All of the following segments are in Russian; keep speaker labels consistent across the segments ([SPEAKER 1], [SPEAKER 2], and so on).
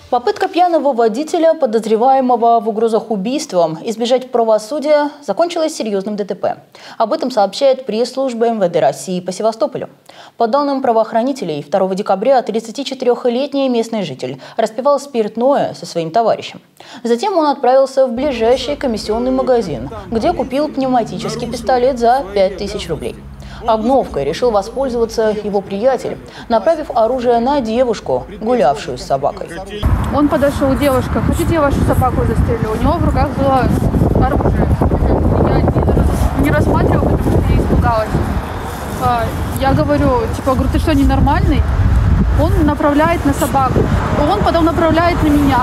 [SPEAKER 1] Попытка пьяного водителя, подозреваемого в угрозах убийством, избежать правосудия закончилась серьезным ДТП. Об этом сообщает пресс-служба МВД России по Севастополю. По данным правоохранителей, 2 декабря 34-летний местный житель распивал спиртное со своим товарищем. Затем он отправился в ближайший комиссионный магазин, где купил пневматический пистолет за 5000 рублей. Обновкой решил воспользоваться его приятель, направив оружие на девушку, гулявшую с собакой.
[SPEAKER 2] Он подошел, девушка: хотите, я вашу собаку застрелю? У него в руках было оружие. Я не рассматривала, потому что я испугалась. Я говорю, ты что, ненормальный? Он направляет на собаку. Он потом направляет на меня.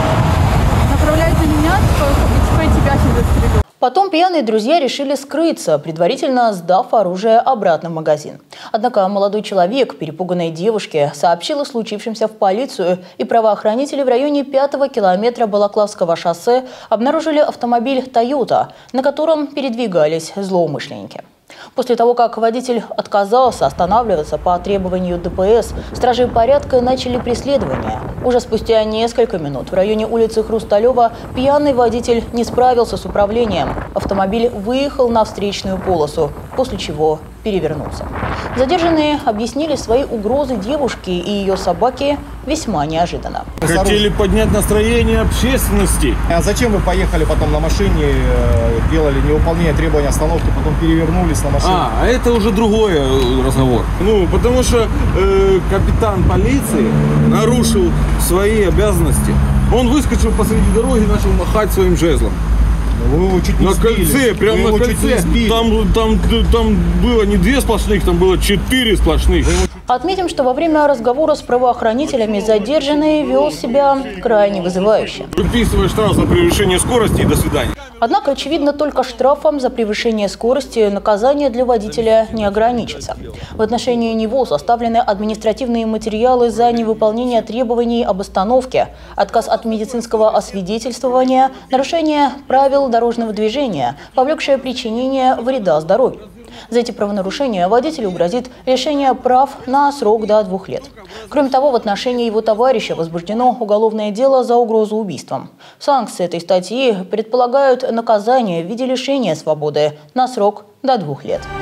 [SPEAKER 2] Я тебя сейчас застрелю.
[SPEAKER 1] Потом пьяные друзья решили скрыться, предварительно сдав оружие обратно в магазин. Однако молодой человек, перепуганной девушке, сообщил о случившемся в полицию, и правоохранители в районе 5-го километра Балаклавского шоссе обнаружили автомобиль «Тойота», на котором передвигались злоумышленники. После того, как водитель отказался останавливаться по требованию ДПС, стражи порядка начали преследование. Уже спустя несколько минут в районе улицы Хрусталева пьяный водитель не справился с управлением. Автомобиль выехал на встречную полосу, после чего перевернулся. Задержанные объяснили свои угрозы девушке и ее собаке весьма неожиданно.
[SPEAKER 3] Хотели поднять настроение общественности.
[SPEAKER 4] А зачем вы поехали потом на машине, делали невыполнение требований остановки, потом перевернулись на машине?
[SPEAKER 3] А это уже другой разговор. Потому что капитан полиции нарушил свои обязанности. Он выскочил посреди дороги и начал махать своим жезлом.
[SPEAKER 4] Вы его чуть не сбили.
[SPEAKER 3] Кольце, прямо на кольце. Там было не 2 сплошных, там было 4 сплошных.
[SPEAKER 1] Отметим, что во время разговора с правоохранителями задержанный вел себя крайне вызывающе.
[SPEAKER 3] Выписываешь штраф за превышение скорости и до свидания.
[SPEAKER 1] Однако, очевидно, только штрафом за превышение скорости наказание для водителя не ограничится. В отношении него составлены административные материалы за невыполнение требований об остановке, отказ от медицинского освидетельствования, нарушение правил дорожного движения, повлекшее причинение вреда здоровью. За эти правонарушения водителю грозит лишение прав на срок до 2 лет. Кроме того, в отношении его товарища возбуждено уголовное дело за угрозу убийством. Санкции этой статьи предполагают наказание в виде лишения свободы на срок до 2 лет.